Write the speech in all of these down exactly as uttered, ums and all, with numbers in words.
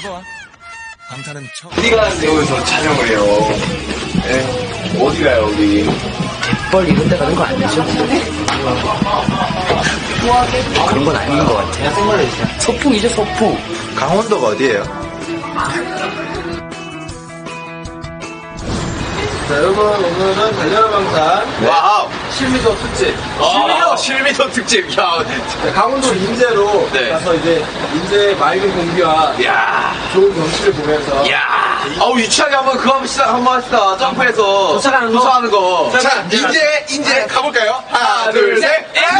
잡아와. 방탄은 처음. 어디 가는데 여기서 촬영을 해요? 네. 어디 가요, 우리? 갯벌 이런 데 가는 거 아니죠? 그런 건 아닌 것 같아요. 소풍이죠, 소풍. 강원도가 어디예요? 자, 여러분, 오늘은 달려라 방탄. 네. 와우! 실미도 특집. 실미도? 실미도 특집. 야. 강원도 인제로 네. 가서 이제 인제 맑은 공기와 야. 좋은 경치를 보면서. 야. 아우, 유치하게 한번 그거 한번 시작, 한번 합시다. 점프해서. 도착하는 거. 도착하는 거. 자, 자 인제, 인제 가볼까요? 하나, 둘, 셋.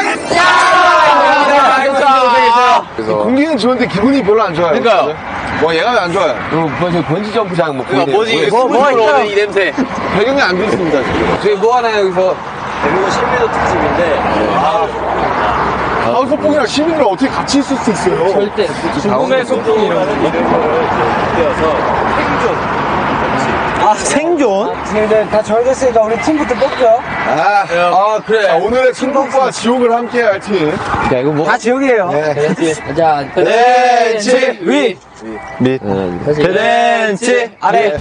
야! 공기는 좋은데 기분이 별로 안 좋아요. 그러니까요. 뭐 얘가 왜 안 좋아요? 뭐, 저 번지점프장 뭐. 그러니까 뭐지? 뭐, 뭐, 있어요? 이 냄새. 배경이 안 좋습니다, 지금. 저희 뭐 하나요, 여기서? 대구가 실미도 특집인데. 아, 아, 소풍이랑 시민들 어떻게 같이 있을 수 있어요? 절대. 죽음의 소풍이라는 이름을 띄어서 생존. 아, 생존? 생존 다 정해졌으니까 우리 팀부터 뽑죠. 아, 아, 그래. 자, 오늘의 천국과 지옥을 함께 할 팀. 야, 이거 뭐. 다 지옥이에요. 네. 자, 벤치 위. 밑. 벤치 아래.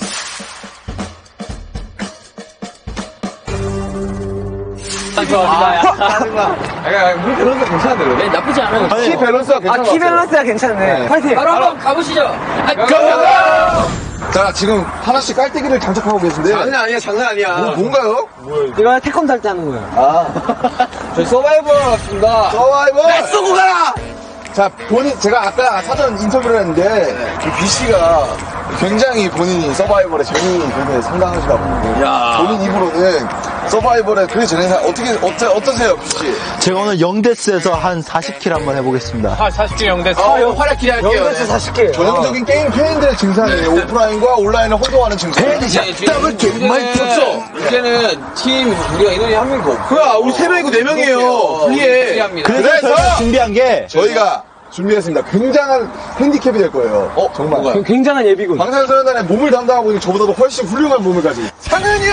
좋아, 물 밸런스가 괜찮은데, 그래? 네, 나쁘지 않아요. 키 밸런스가 괜찮아. 아, 키 밸런스가 괜찮네. 파이팅! 바로 한번 가보시죠. 아, 자, 지금 하나씩 깔때기를 장착하고 계신데. 장난 아니야, 장난 아니야. 뭐, 뭔가요? 이거 태권도 할 때 하는 거예요. 아. 저희 서바이벌 왔습니다. 서바이벌! 날 쏘고 가라! 자, 본인, 제가 아까 사전 인터뷰를 했는데, 이 B씨가 굉장히 본인이 서바이벌에 재능이 굉장히 상당하시다고. 야. 본인 입으로는 서바이벌에 그 재능이 어떻게, 어떠, 어떠세요, B씨? 제가 오늘 영데스에서 한 사십 킬 한번 해보겠습니다. 아, 사십 킬 영대스. 어, 형 활약 기대할게요. 영대스 사십 개. 전형적인 게임 팬들의 증상이에요. 오프라인과 온라인을 혼동하는 증상. 땀을 정말 쳤어. 이제는 팀, 우리가 인원이 한 명도 없고. 그래, 우리 세 명이고 네 명이에요. 불리해. 그래서 저희가 준비한 게 저희가 준비했습니다. 굉장한 핸디캡이 될 거예요. 어, 정말. 그럼 굉장한 예비군. 방탄소년단의 몸을 담당하고 있는 저보다도 훨씬 훌륭한 몸을 가진 상현이 형!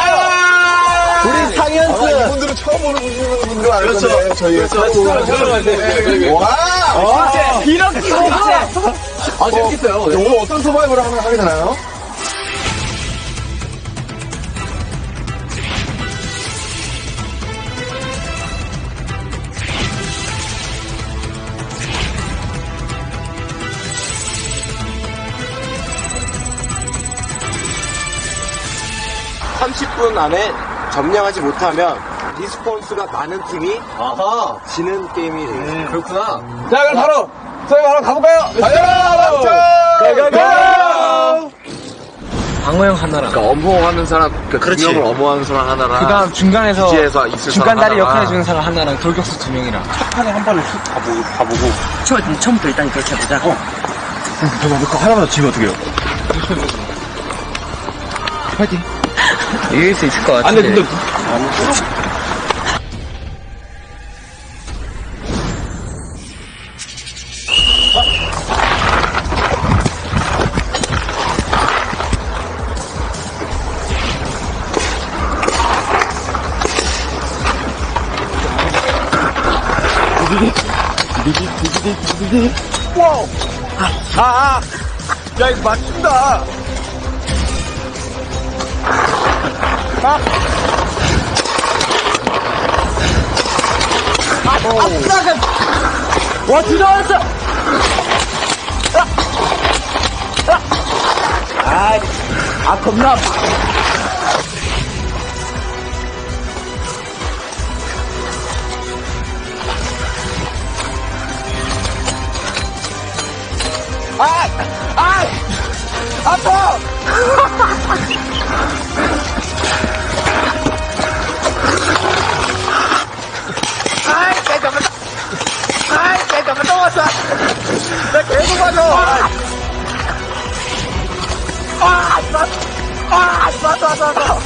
우리 상현스! 아마 이분들은 처음 보는 분들은 알 그렇죠. 건데 저희가 처음 그렇죠. 보는 네. 와! 이렇게 진짜. 아, 재밌겠어요. 오늘 어떤 서바이벌을 하면 하게 되나요? 삼십 분 안에 점령하지 못하면 리스폰스가 많은 팀이 아하. 지는 게임이 되겠습니다. 그렇구나. 자, 그럼 바로, 저희 바로 가볼까요? 달려라! 가가가! 방어형 하나랑. 그러니까 어머하는 사람, 그러니까 그렇지. 두 명을 어머하는 사람 하나랑 그 다음 중간에서. 지에서 있을 중간 사람 다리 하나랑. 역할해주는 사람 하나랑 돌격수 두 명이랑. 판에 한 번을 쑥 가보고, 가보고. 처, 처음부터 일단 그렇게 해보자. 어. 잠깐만, 그 하나마다 지면 어떡해요? 파이팅. 이길 수 있을 것 같은데. 안 돼, 근데. 와우! 아, 아! 야, 이거 맞춘다! 아! 아싸가! 와, 들어왔어! 아! 아! 아, 겁나 아파. 아! 아! 아파! 아이, 잠깐만. 아이, 잠깐만, 또 왔어. 나 계속 맞아. 아, 맞, 아, 맞아, 맞아, 맞아.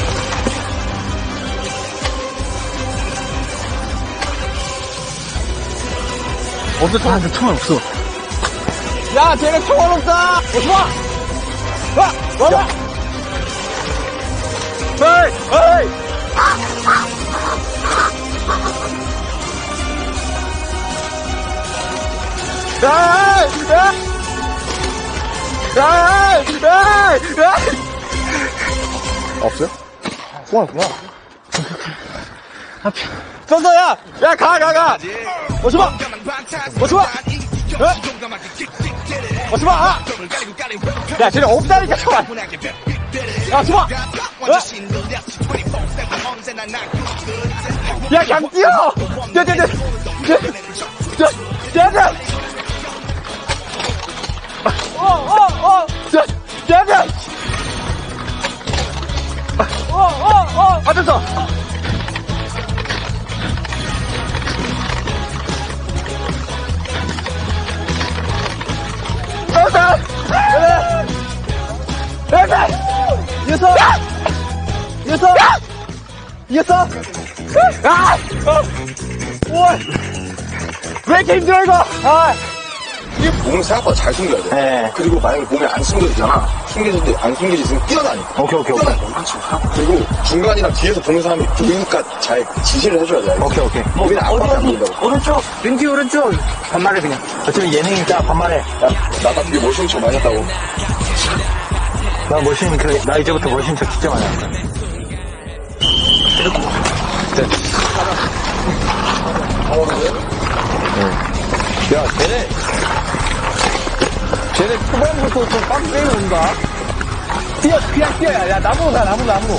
없어, 총, 아, 총알 없어. 야, 쟤네 총알 없다! 와! 와! 와봐! 헤이! 헤이! 야! 야! 야, 야, 야. 없어요? 고맙구나. 쏜다, 야! 야, 가, 가, 가! 오지마! 오지마! 오지마! 아! 야, 쟤네 없다니까, 정말! 야, 오지마! 야, 그냥 뛰어! 뛰어, 뛰어, 뛰어! 뛰어, 뛰어, 뛰어, 뛰어! 어, 어, 어! 뛰어, 뛰어, 뛰어! 어, 어, 어! 아, 됐어! 됐다! 됐다! 이겼어! 이겼어! 이겼어! 아! 어! 우와! 왜 이렇게 힘들어, 이거! 아! 이게 몸을 생각보다 잘 숨겨야 돼. 네. 그리고 만약에 몸에 안 숨겨지잖아. 숨겨지는데 안 숨겨지면 뛰어다니까. 오케이, 오케이, 오케이. 뛰어다니까. 그리고 중간이랑 뒤에서 보는 사람이 그러니까 잘 지시를 해줘야 돼. 오케이, 오케이. 뭐 그냥 아무것도 안 보인다고. 오른쪽, 왼뒤 오른쪽. 반말해, 그냥. 어차피 예능이니까 반말해. 나 같은 게 멋있는 척 많이 했다고. 나 멋있는, 그, 나 이제부터 멋있는 척 진짜 많이 한다. 야, 쟤네. 쟤네 초반부터 좀 빡세게 온다. 뛰어, 그냥 뛰어. 야, 야, 나무로 가, 나무, 나무.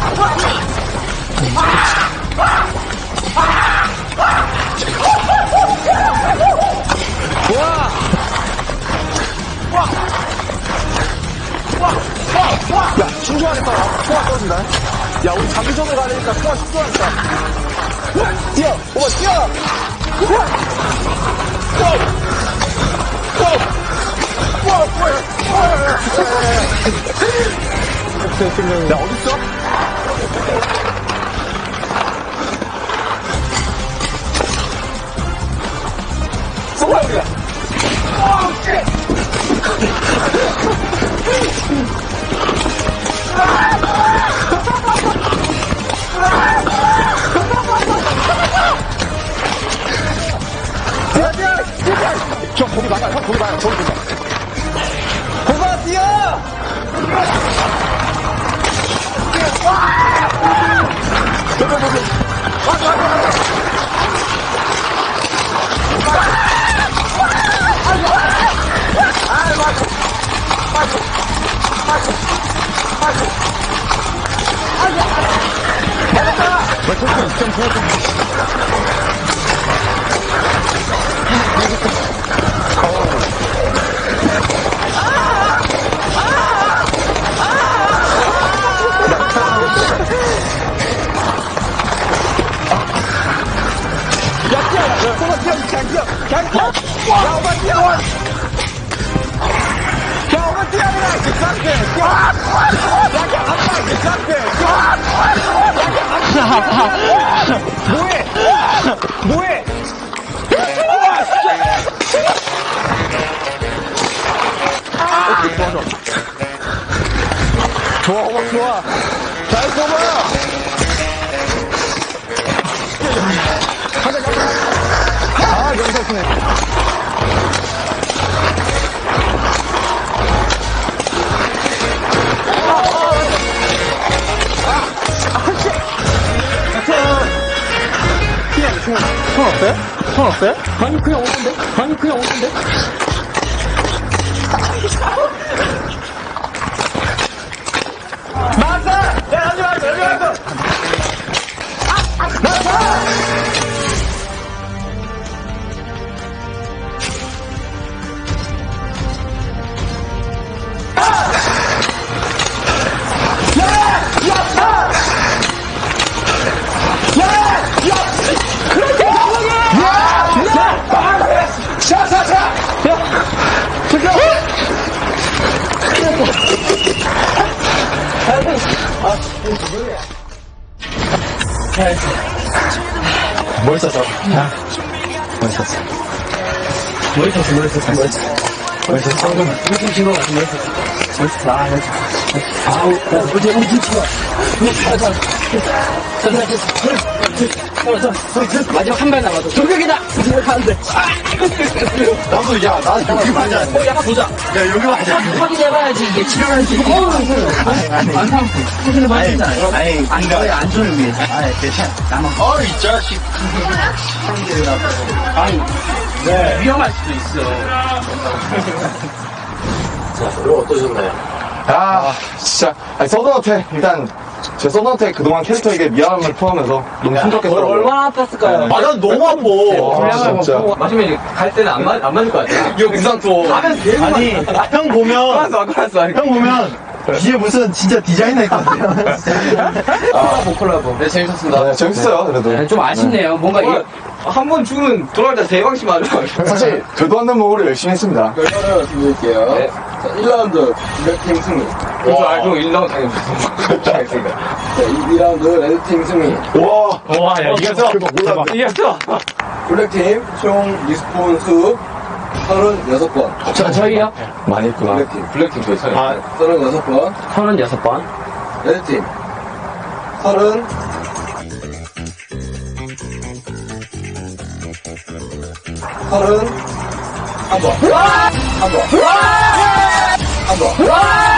와! 야, 신중하겠다. 총알 떨어진다. 야, 우리 장기전에 가려니까 총알 신중하겠다. 뛰어! 오빠, 뛰어! 야, 어딨어? 쏘아야 형, 거기 막아, 형, 거기 막아, 거기 막아. 고마, 뛰어! 뭐해? 뭐해? 오케이, 좋아, 좋아. 좋아, 호박 좋아. 잘 쏘봐. 가자, 가자. 아, 연속 쓰네. 총 없어요? 총 없어요? 아니 그냥 오는데? 아니 그냥 오는데? 나왔어! 야 여기 왔어 여기 왔어! 나왔어! 멋있었어. 멋있었어. 멋있었어, 멋있었어, 멋있었어. 마지막 한 발 남았어. 돌격이다! 안돼. 나도, 야, 나도 여기 맞아. 어, 약간 보자. 야, 여기 맞아. 확인해봐야지, 이게 치료하는지. 어, 아니, 아니. 확인해봐야잖아요. 아니, 안 좋아요, 안전을 위해서. 아니, 괜찮아. 나만. 어, 이 자식. 아니, 네. 위험할 수도 있어. 자, 그럼 어떠셨나요? 아, 진짜. 아니, 서든어택, 일단, 제 서든어택 그동안 캐릭터에게 미안함을 포함해서 너무 힘들었겠더라고요. 얼마나 아팠을까요? 아, 난 너무 아파. 아, 진짜. 마시면 갈 때는 안, 맞, 안 맞을 것 같아. 이거 괜찮고. 가면 계속 아니, 형 보면, 알았어, 알았어. 형 보면, 뒤에 무슨 진짜 디자이너 같아요. 아, 콜라보. 네, 재밌었습니다. 네, 재밌어요, 그래도. 좀 아쉽네요. 뭔가 이 한 번 죽으면 돌아갈 때 대박씩 맞아. 사실, 되도 않는 몸으로 열심히 했습니다. 결과를 드릴게요. 네. 자, 일 라운드 레드팀 승리. 그래서 아, 그럼 일 라운드 당연히 잘했습니다. 자, 이 라운드 레드팀 승리. 와, 와, 야, 이겼어. 몰라. 이겼어. 블랙팀 총 리스폰 수 서른여섯 번. 저, 저희요? 많이 했구나. 블랙팀, 블랙팀 저희 서른. 아. 서른여섯 번. 서른여섯 번. 레드팀 서른 서른 한 번. 한 번. 한 번.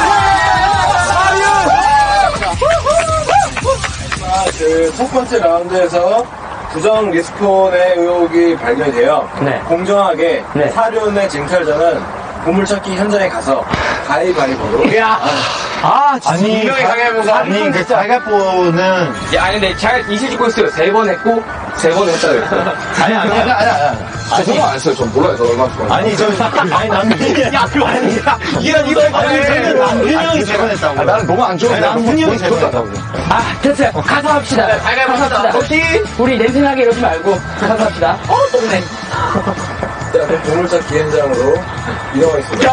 자, 그 첫 번째 라운드에서 부정 리스폰의 의혹이 발견이 돼요. 네. 공정하게 네. 사륜의 쟁탈자는 보물찾기 현장에 가서 가위바위보로. 야, 아, 진짜. 아니, 분명히 강해보고 아니, 그 빨간보는, 야, 아니, 근데 잘 이실 짓고 있어요. 세 번 했고, 세 번 했다 그랬어요. 아니, 아니, 아니, 아니, 아니. 아, 저거 안 했어요. 전 몰라요. 저 얼마나 좋아요. 아니, 저, 아니, 남준이. 야, 그거 아니. 이런 이거 아니, 저는 남준이 형이 세번했다고. 아, 나는 너무 안 좋은데. 남준이 형이 그것도 안 세번했다고. 아, 됐어요. 가서 합시다. 가서 합시다. 오케이. 우리 냄새나게 이러지 말고, 가서 합시다. 어, 똥냄. 자, 그럼 보물찾기 현장으로 이동하겠습니다.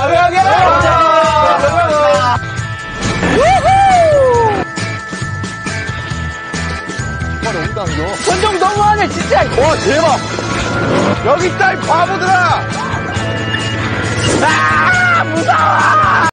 선정 너무하네, 진짜. 와, 대박! 여기 있다, 이 바보들아! 아, 무서워!